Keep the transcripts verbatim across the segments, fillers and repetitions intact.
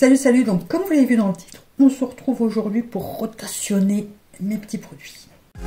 Salut, salut, donc comme vous l'avez vu dans le titre, on se retrouve aujourd'hui pour rotationner mes petits produits.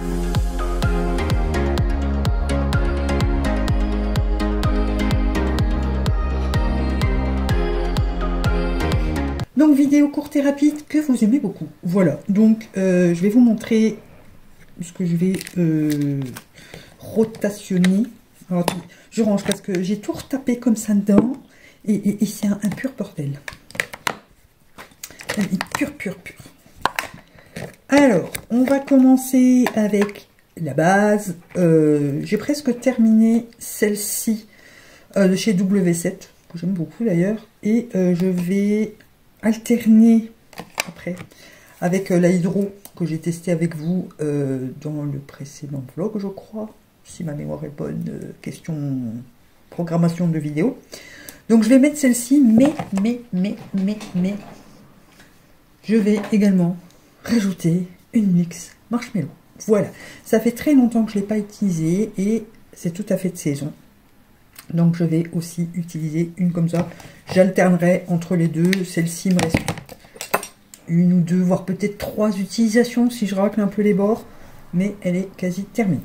Donc vidéo courte et rapide que vous aimez beaucoup. Voilà, donc euh, je vais vous montrer ce que je vais euh, rotationner. Alors, attendez, je range parce que j'ai tout retapé comme ça dedans et, et, et c'est un, un pur bordel. Allez, pur, pur, pur. Alors, on va commencer avec la base. Euh, j'ai presque terminé celle-ci euh, de chez W sept, que j'aime beaucoup d'ailleurs. Et euh, je vais alterner après avec euh, la Hydro que j'ai testé avec vous euh, dans le précédent vlog, je crois. Si ma mémoire est bonne, euh, question programmation de vidéo. Donc, je vais mettre celle-ci, mais, mais, mais, mais, mais... je vais également rajouter une mix marshmallow. Voilà, ça fait très longtemps que je ne l'ai pas utilisé et c'est tout à fait de saison. Donc je vais aussi utiliser une comme ça. J'alternerai entre les deux. Celle-ci me reste une ou deux, voire peut-être trois utilisations si je racle un peu les bords. Mais elle est quasi terminée.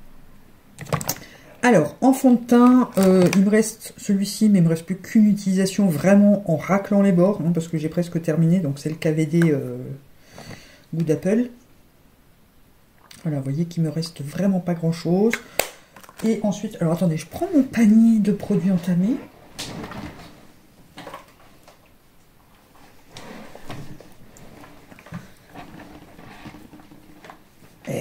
Alors, en fond de teint, euh, il me reste celui-ci, mais il me reste plus qu'une utilisation vraiment en raclant les bords, hein, parce que j'ai presque terminé, donc c'est le K V D euh, goût d'Apple. Voilà, vous voyez qu'il me reste vraiment pas grand-chose. Et ensuite, alors attendez, je prends mon panier de produits entamés. Et...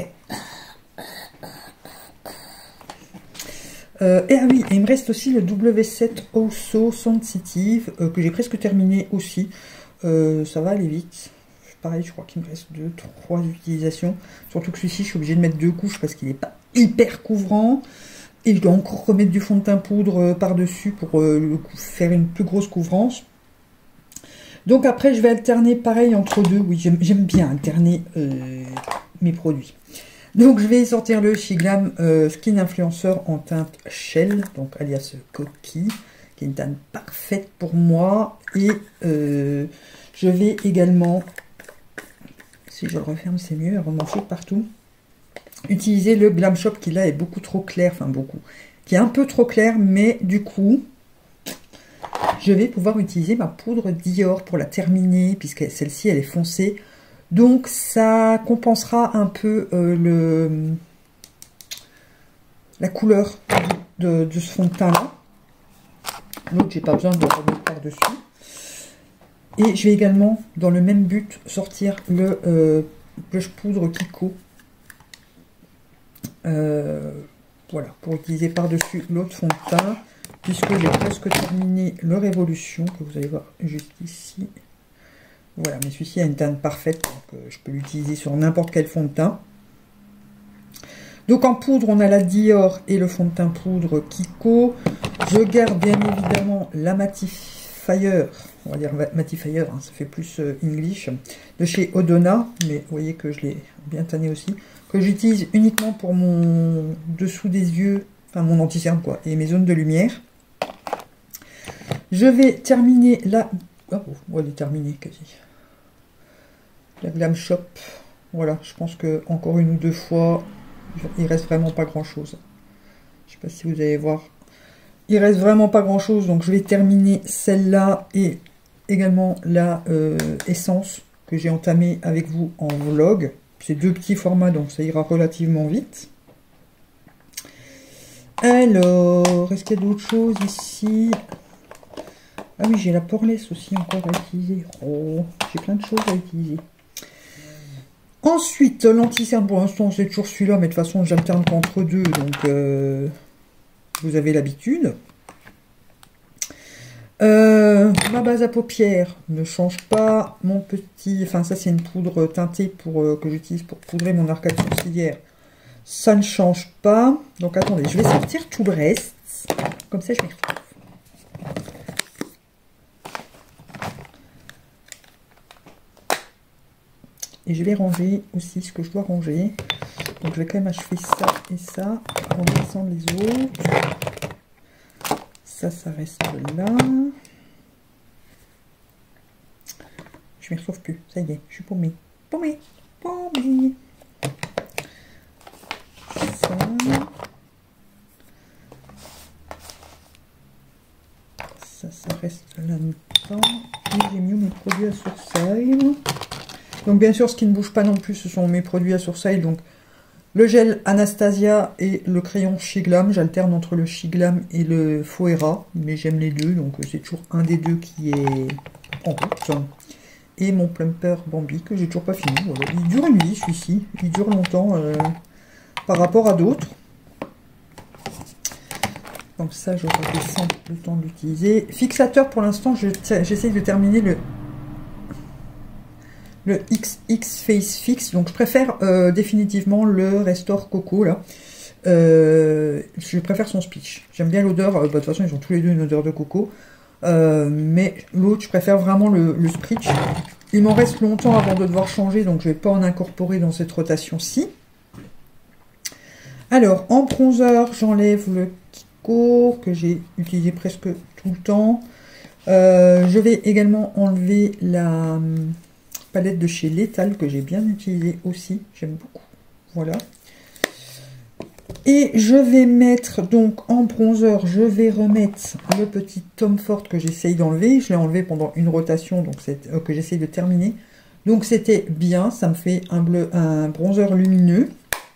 Euh, et ah oui, et il me reste aussi le W sept Also Sensitive euh, que j'ai presque terminé aussi. Euh, ça va aller vite. Pareil, je crois qu'il me reste deux, trois utilisations. Surtout que celui-ci, je suis obligée de mettre deux couches parce qu'il n'est pas hyper couvrant. Et je dois encore remettre du fond de teint poudre euh, par-dessus pour euh, faire une plus grosse couvrance. Donc après, je vais alterner pareil entre deux. Oui, j'aime bien alterner euh, mes produits. Donc, je vais sortir le Shiglam euh, Skin Influencer en teinte Shell, donc alias coquille, qui est une teinte parfaite pour moi. Et euh, je vais également, si je le referme, c'est mieux, avant de m'en foutre partout, utiliser le Glam Shop qui là est beaucoup trop clair, enfin beaucoup, qui est un peu trop clair, mais du coup, je vais pouvoir utiliser ma poudre Dior pour la terminer, puisque celle-ci, elle est foncée. Donc, ça compensera un peu euh, le, la couleur de, de ce fond de teint-là. Donc, j'ai pas besoin de remettre par-dessus. Et je vais également, dans le même but, sortir le euh, blush poudre Kiko. Euh, voilà, pour utiliser par-dessus l'autre fond de teint. Puisque j'ai presque terminé le Révolution, que vous allez voir juste ici. Voilà, mais celui-ci a une teinte parfaite, donc euh, je peux l'utiliser sur n'importe quel fond de teint. Donc en poudre, on a la Dior et le fond de teint poudre Kiko. Je garde bien évidemment la Mattifier, on va dire Mattifier, hein, ça fait plus euh, English, de chez Odona, mais vous voyez que je l'ai bien tanné aussi, que j'utilise uniquement pour mon dessous des yeux, enfin mon anti-cerne quoi, et mes zones de lumière. Je vais terminer la... Oh, on va terminer quasi. La Glam Shop. Voilà, je pense que encore une ou deux fois, il reste vraiment pas grand chose. Je sais pas si vous allez voir. Il reste vraiment pas grand chose, donc je vais terminer celle-là et également la euh, essence que j'ai entamée avec vous en vlog. C'est deux petits formats, donc ça ira relativement vite. Alors, est-ce qu'il y a d'autres choses ici? Ah oui, j'ai la Poreless aussi encore à utiliser. Oh, j'ai plein de choses à utiliser. Ensuite, l'anti-cerne, pour l'instant, c'est toujours celui-là, mais de toute façon, j'alterne qu'entre deux, donc euh, vous avez l'habitude. Euh, ma base à paupières ne change pas. Mon petit... Enfin, ça, c'est une poudre teintée pour, euh, que j'utilise pour poudrer mon arcade sourcilière. Ça ne change pas. Donc, attendez, je vais sortir tout le reste. Comme ça, je m'y retrouve. Et je vais ranger aussi ce que je dois ranger. Donc je vais quand même achever ça et ça. On va descendre les autres. Ça, ça reste là. je m'y retrouve plus. Ça y est, je suis paumée. Paumée. Paumée. Ça. Ça, ça reste là-dedans. Et j'ai mis mes produits à sourcil. Donc bien sûr, ce qui ne bouge pas non plus, ce sont mes produits à sourcil. Donc le gel Anastasia et le crayon Shiglam. J'alterne entre le Shiglam et le Foera. Mais j'aime les deux, donc c'est toujours un des deux qui est en route. Et mon plumper Bambi, que j'ai toujours pas fini. Voilà. Il dure une vie, celui-ci. Il dure longtemps euh, par rapport à d'autres. Donc ça, je redescends le temps d'utiliser. Fixateur, pour l'instant, j'essaie de terminer le, le X X Face Fix. Donc je préfère euh, définitivement le Restore Coco, là. Euh, je préfère son speech. J'aime bien l'odeur. Euh, bah, de toute façon, ils ont tous les deux une odeur de coco. Euh, mais l'autre, je préfère vraiment le, le speech. Il m'en reste longtemps avant de devoir changer, donc je ne vais pas en incorporer dans cette rotation-ci. Alors, en bronzer, j'enlève le que j'ai utilisé presque tout le temps. Euh, je vais également enlever la palette de chez Lethal que j'ai bien utilisée aussi. J'aime beaucoup. Voilà. Et je vais mettre donc en bronzer, je vais remettre le petit Tom Ford que j'essaye d'enlever. Je l'ai enlevé pendant une rotation, donc c'est euh, que j'essaye de terminer. Donc c'était bien, ça me fait un bleu, un bronzer lumineux.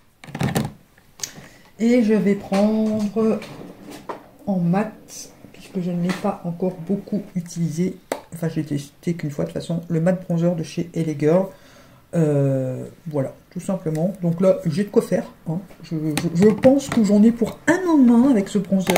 Et je vais prendre en mat, puisque je ne l'ai pas encore beaucoup utilisé, enfin j'ai testé qu'une fois de toute façon, le mat bronzer de chez L A Girl. Euh, voilà, tout simplement. Donc là, j'ai de quoi faire. Hein. Je, je, je pense que j'en ai pour un an de main avec ce bronzer.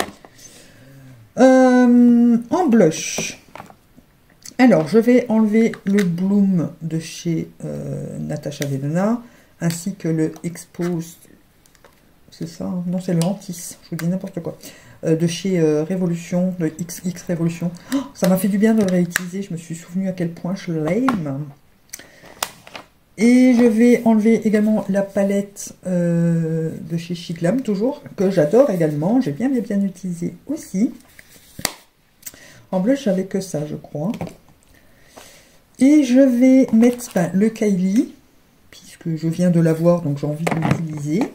Euh, en blush. Alors, je vais enlever le Bloom de chez euh, Natasha Denona, ainsi que le Expose. C'est ça, hein. Non, c'est le Antis. Je vous dis n'importe quoi. De chez euh, Révolution, de X X Révolution. Oh, ça m'a fait du bien de le réutiliser. Je me suis souvenu à quel point je l'aime. Et je vais enlever également la palette euh, de chez Shiglam, toujours, que j'adore également. J'ai bien, bien, bien utilisé aussi. En blush, j'avais que ça, je crois. Et je vais mettre ben, le Kylie, puisque je viens de l'avoir, donc j'ai envie de l'utiliser.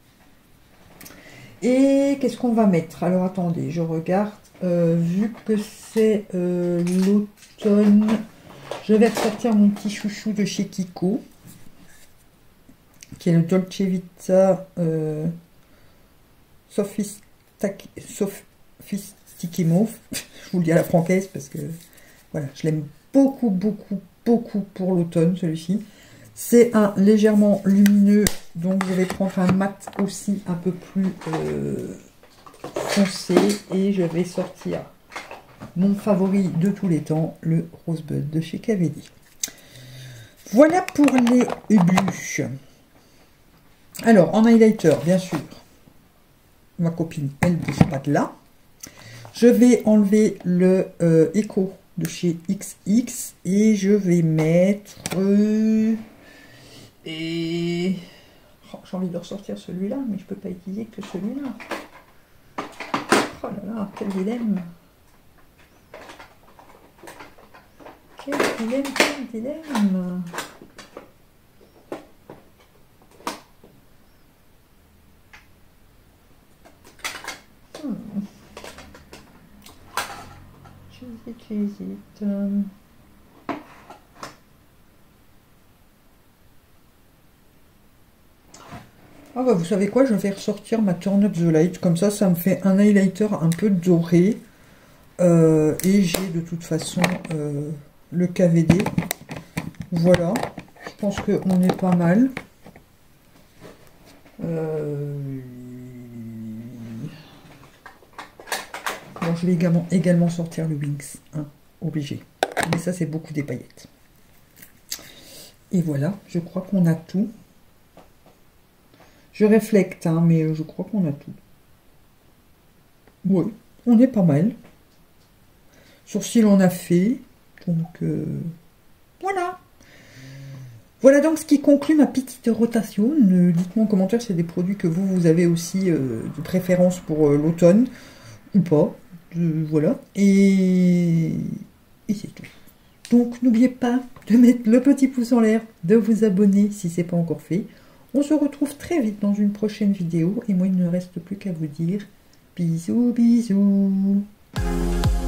Et qu'est-ce qu'on va mettre? Alors attendez, je regarde. Euh, vu que c'est euh, l'automne, je vais ressortir mon petit chouchou de chez Kiko, qui est le Dolce Vita euh, Sophisticimo. Je vous le dis à la francaise parce que voilà, je l'aime beaucoup, beaucoup, beaucoup pour l'automne, celui-ci. C'est un légèrement lumineux, donc je vais prendre un mat aussi un peu plus euh, foncé. Et je vais sortir mon favori de tous les temps, le Rosebud de chez K V D. Voilà pour les blushs. Alors, en highlighter, bien sûr, ma copine, elle ne bouge pas de là. Je vais enlever le euh, Echo de chez X X et je vais mettre... Euh, Et oh, j'ai envie de ressortir celui-là, mais je peux pas utiliser que celui-là. Oh là là, quel dilemme. Quel dilemme, quel dilemme. Hmm. J'hésite, j'hésite. Ah bah vous savez quoi, je vais ressortir ma Turn Up the Light, comme ça, ça me fait un highlighter un peu doré. Euh, et j'ai de toute façon euh, le K V D. Voilà, je pense qu'on est pas mal. Euh... Bon, je vais également, également sortir le Wings, hein, obligé. Mais ça, c'est beaucoup des paillettes. Et voilà, je crois qu'on a tout. Je réflecte, hein, mais je crois qu'on a tout. Oui, on est pas mal. Sourcils, on a fait. Donc, euh, voilà. Voilà donc ce qui conclut ma petite rotation. Euh, Dites-moi en commentaire si c'est des produits que vous, vous avez aussi euh, de préférence pour euh, l'automne ou pas. Euh, voilà. Et, et c'est tout. Donc n'oubliez pas de mettre le petit pouce en l'air, de vous abonner si ce n'est pas encore fait. On se retrouve très vite dans une prochaine vidéo. Et moi, il ne reste plus qu'à vous dire bisous, bisous.